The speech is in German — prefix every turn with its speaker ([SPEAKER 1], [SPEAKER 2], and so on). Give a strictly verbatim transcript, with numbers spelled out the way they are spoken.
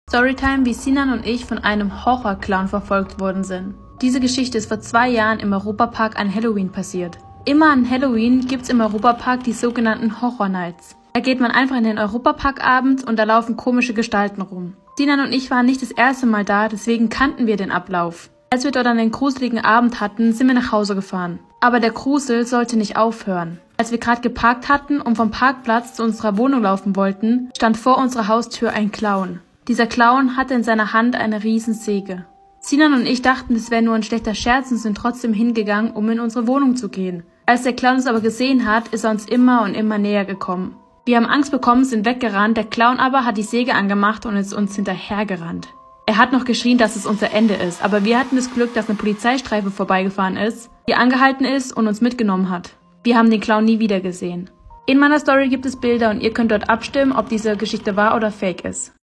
[SPEAKER 1] Storytime, wie Sinan und ich von einem Horrorclown verfolgt worden sind. Diese Geschichte ist vor zwei Jahren im Europapark an Halloween passiert. Immer an Halloween gibt's im Europapark die sogenannten Horror Nights. Da geht man einfach in den Europapark abends und da laufen komische Gestalten rum. Sinan und ich waren nicht das erste Mal da, deswegen kannten wir den Ablauf. Als wir dort einen gruseligen Abend hatten, sind wir nach Hause gefahren. Aber der Grusel sollte nicht aufhören. Als wir gerade geparkt hatten und vom Parkplatz zu unserer Wohnung laufen wollten, stand vor unserer Haustür ein Clown. Dieser Clown hatte in seiner Hand eine Riesensäge. Sinan und ich dachten, es wäre nur ein schlechter Scherz und sind trotzdem hingegangen, um in unsere Wohnung zu gehen. Als der Clown uns aber gesehen hat, ist er uns immer und immer näher gekommen. Wir haben Angst bekommen, sind weggerannt, der Clown aber hat die Säge angemacht und ist uns hinterhergerannt. Er hat noch geschrien, dass es unser Ende ist, aber wir hatten das Glück, dass eine Polizeistreife vorbeigefahren ist, die angehalten ist und uns mitgenommen hat. Wir haben den Clown nie wieder gesehen. In meiner Story gibt es Bilder und ihr könnt dort abstimmen, ob diese Geschichte wahr oder fake ist.